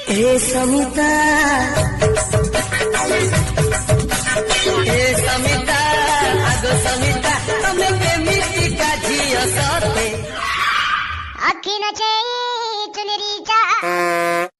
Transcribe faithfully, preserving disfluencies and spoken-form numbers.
हे समिता हे समिता आगो समिता तमे केमिति का झियो सते अखी नचे चुनरी चा